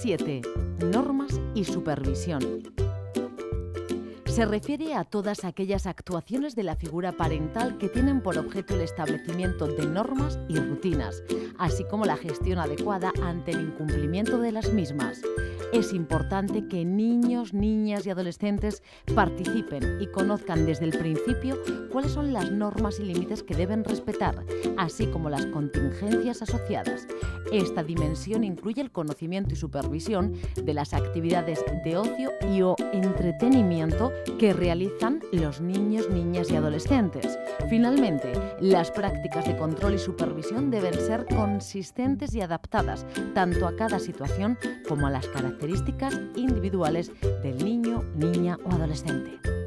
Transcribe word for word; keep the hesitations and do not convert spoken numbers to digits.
siete. Normas y supervisión. Se refiere a todas aquellas actuaciones de la figura parental que tienen por objeto el establecimiento de normas y rutinas, así como la gestión adecuada ante el incumplimiento de las mismas. Es importante que niños, niñas y adolescentes participen y conozcan desde el principio cuáles son las normas y límites que deben respetar, así como las contingencias asociadas. Esta dimensión incluye el conocimiento y supervisión de las actividades de ocio y o entretenimiento que realizan los niños, niñas y adolescentes. Finalmente, las prácticas de control y supervisión deben ser consistentes y adaptadas tanto a cada situación como a las características individuales del niño, niña o adolescente.